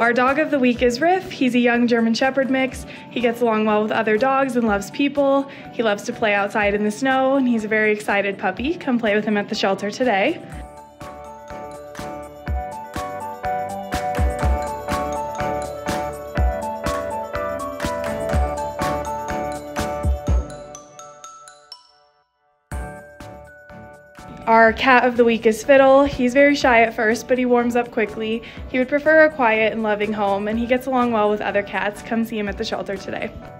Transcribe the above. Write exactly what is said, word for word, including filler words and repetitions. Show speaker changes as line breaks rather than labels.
Our dog of the week is Riff. He's a young German Shepherd mix. He gets along well with other dogs and loves people. He loves to play outside in the snow, and he's a very excited puppy. Come play with him at the shelter today. Our cat of the week is Fiddle. He's very shy at first, but he warms up quickly. He would prefer a quiet and loving home, and he gets along well with other cats. Come see him at the shelter today.